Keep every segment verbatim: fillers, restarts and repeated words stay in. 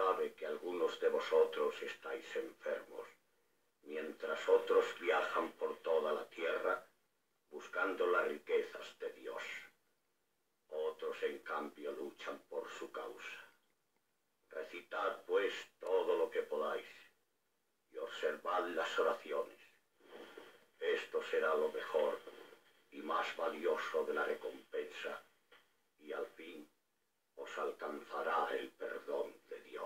sabe que algunos de vosotros estáis enfermos, mientras otros viajan por toda la tierra buscando las riquezas de Dios. Otros, en cambio, luchan por su causa. Recitad, pues, todo lo que podáis y observad las oraciones. Esto será lo mejor y más valioso de la recompensa, y al fin os alcanzará el perdón de Dios.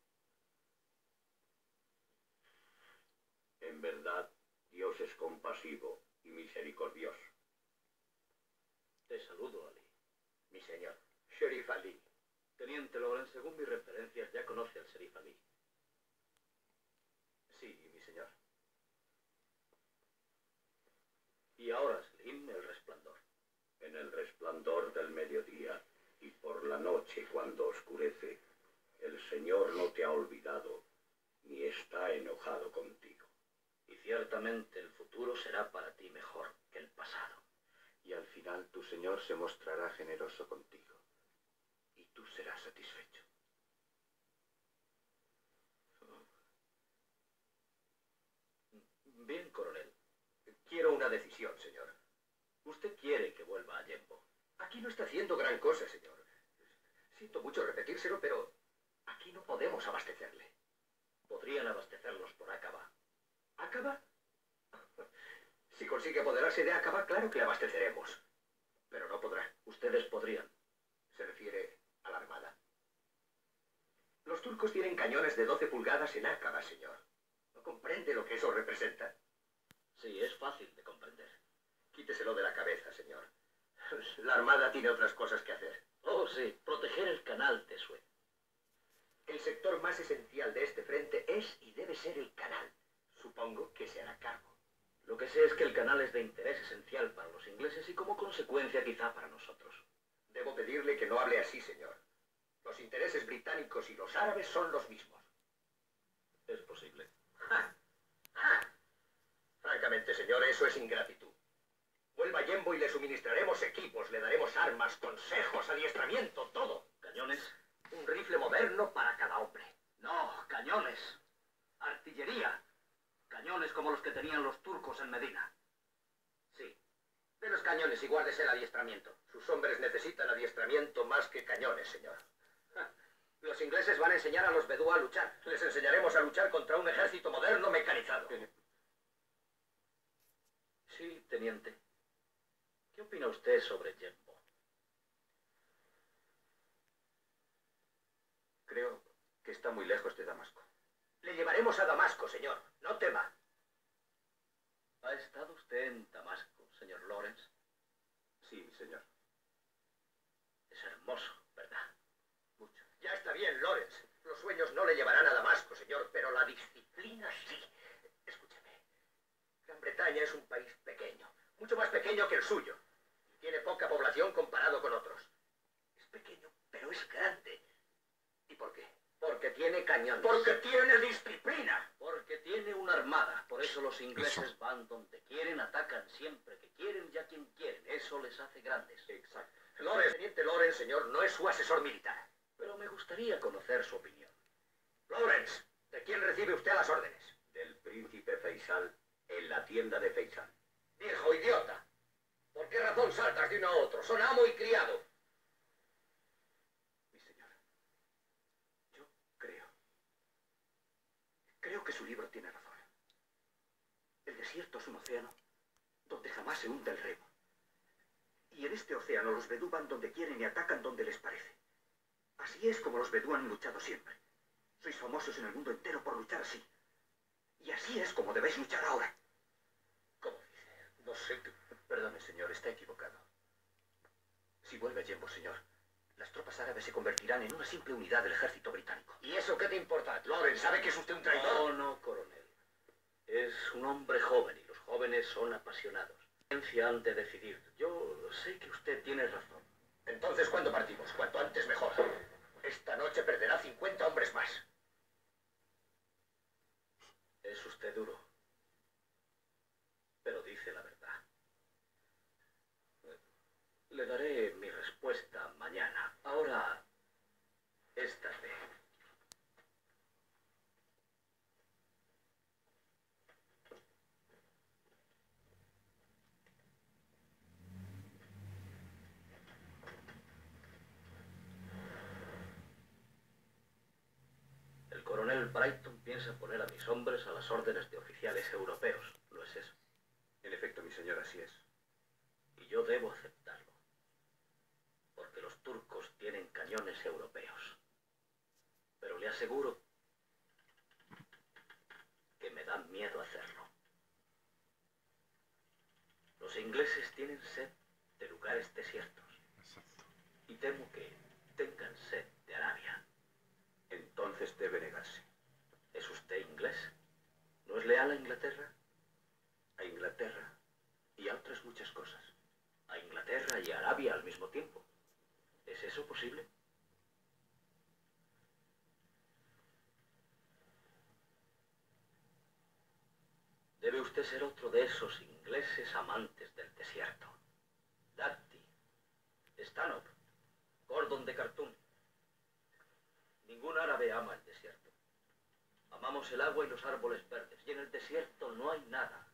En verdad, Dios es compasivo y misericordioso. Te saludo, Ali. Mi señor, Sheriff Ali. Teniente Lawrence, según mis referencias, ya conoce al Sheriff Ali. Sí, mi señor. Y ahora, Slim, el resplandor. En el resplandor del mediodía y por la noche cuando oscurece, el Señor no te ha olvidado ni está enojado contigo. Y ciertamente el futuro será para ti mejor que el pasado. Y al final tu Señor se mostrará generoso contigo. Y tú serás satisfecho. Bien, coronel. Quiero una decisión, señor. Usted quiere que vuelva a Yembo. Aquí no está haciendo gran cosa, señor. Siento mucho repetírselo, pero aquí no podemos abastecerle. Podrían abastecerlos por Aqaba. ¿Aqaba? Si consigue apoderarse de Aqaba, claro que le abasteceremos. Pero no podrá. Ustedes podrían. Se refiere a la armada. Los turcos tienen cañones de doce pulgadas en Aqaba, señor. ¿No comprende lo que eso representa? Sí, es fácil de comprender. Quíteselo de la cabeza, señor. La armada tiene otras cosas que hacer. Oh, sí, proteger el canal de Suez. El sector más esencial de este frente es y debe ser el canal. Supongo que se hará cargo. Lo que sé es que el canal es de interés esencial para los ingleses y como consecuencia quizá para nosotros. Debo pedirle que no hable así, señor. Los intereses británicos y los árabes son los mismos. Es posible. ¡Ja! ¡Ja! Francamente, señor, eso es ingratitud. Vuelva a Yembo y le suministraremos equipos, le daremos armas, consejos, adiestramiento, todo. ¿Cañones? Un rifle moderno para cada hombre. No, cañones. Artillería. Cañones como los que tenían los turcos en Medina. Sí. De los cañones y guárdese el adiestramiento. Sus hombres necesitan adiestramiento más que cañones, señor. Ja. Los ingleses van a enseñar a los bedú a luchar. Les enseñaremos a luchar contra un ejército moderno mecanizado. Sí, teniente. ¿Qué opina usted sobre Yembo? Creo que está muy lejos de Damasco. Le llevaremos a Damasco, señor. No tema. ¿Ha estado usted en Damasco, señor Lawrence? Sí, señor. Es hermoso, ¿verdad? Mucho. Ya está bien, Lawrence. Los sueños no le llevarán a Damasco, señor, pero la disciplina sí. Escúcheme. Gran Bretaña es un país pequeño. Mucho más pequeño que el suyo. Tiene poca población comparado con otros. Es pequeño, pero es grande. ¿Y por qué? Porque tiene cañones. Porque tiene disciplina. Porque tiene una armada. Por eso los ingleses van donde quieren, atacan siempre que quieren y a quien quieren. Eso les hace grandes. Exacto. Lawrence, teniente Lawrence, señor, no es su asesor militar. Pero me gustaría conocer su opinión. Lawrence, ¿de quién recibe usted las órdenes? Del príncipe Faisal en la tienda de Faisal. Viejo idiota. ¿Por qué razón saltas de uno a otro? Son amo y criado. Mi señor, yo creo. Creo que su libro tiene razón. El desierto es un océano donde jamás se hunde el remo. Y en este océano los bedú van donde quieren y atacan donde les parece. Así es como los bedú han luchado siempre. Sois famosos en el mundo entero por luchar así. Y así es como debéis luchar ahora. ¿Cómo dice? No sé qué... Perdone, señor, está equivocado. Si vuelve a Yembo, señor, las tropas árabes se convertirán en una simple unidad del ejército británico. ¿Y eso qué te importa? Lawrence, ¿sabe que es usted un traidor? No, no, coronel. Es un hombre joven y los jóvenes son apasionados. La ciencia han de decidir. Yo sé que usted tiene razón. Entonces, ¿cuándo partimos? Cuanto antes mejor. Esta noche perderá cincuenta hombres más. Es usted duro. Pero dice la verdad. Le daré mi respuesta mañana. Ahora es tarde. general Brighton piensa poner a mis hombres a las órdenes de oficiales europeos, ¿no es eso? En efecto, mi señor, así es. Y yo debo aceptarlo, porque los turcos tienen cañones europeos. Pero le aseguro que me da miedo hacerlo. Los ingleses tienen sed de lugares desiertos. Exacto. Y temo que tengan sed de Arabia. Entonces debe negarse. ¿Es usted inglés? ¿No es leal a Inglaterra? A Inglaterra y a otras muchas cosas. ¿A Inglaterra y a Arabia al mismo tiempo? ¿Es eso posible? Debe usted ser otro de esos ingleses amantes del desierto. Datti, Stanhope, Gordon de Khartoum. Ningún árabe ama el desierto. Amamos el agua y los árboles verdes, y en el desierto no hay nada.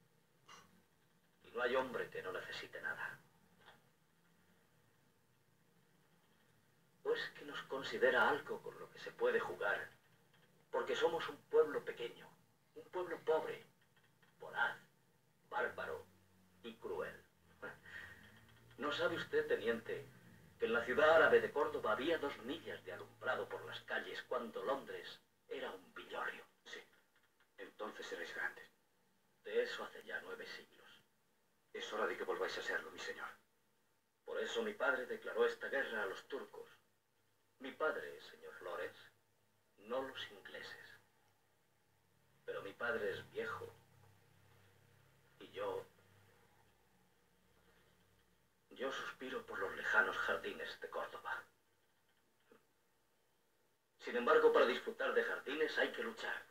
Y no hay hombre que no necesite nada. ¿O es que nos considera algo con lo que se puede jugar? Porque somos un pueblo pequeño, un pueblo pobre, voraz, bárbaro y cruel. ¿No sabe usted, teniente, que en la ciudad árabe de Córdoba había dos millas de alumbrado por las calles cuando Londres era un villorrio? Sí. Entonces seréis grandes. De eso hace ya nueve siglos. Es hora de que volváis a serlo, mi señor. Por eso mi padre declaró esta guerra a los turcos. Mi padre, señor Lawrence, no los ingleses. Pero mi padre es viejo. Y yo... Yo suspiro por los lejanos jardines de Córdoba. Sin embargo, para disfrutar de jardines hay que luchar.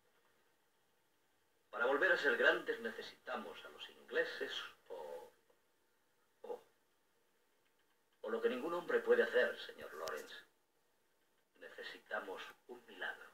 Para volver a ser grandes necesitamos a los ingleses o... o... o lo que ningún hombre puede hacer, señor Lawrence. Necesitamos un milagro.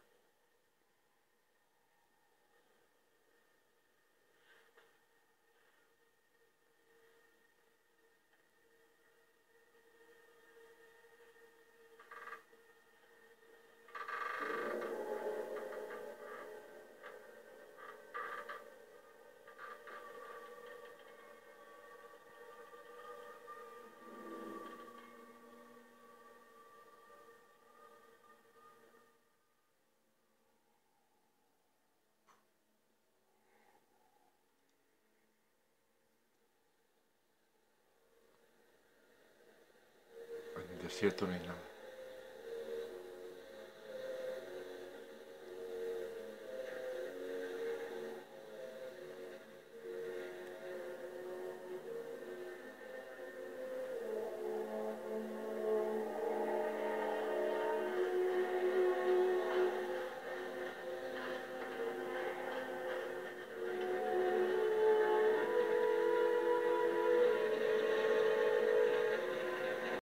En el desierto no hay nada.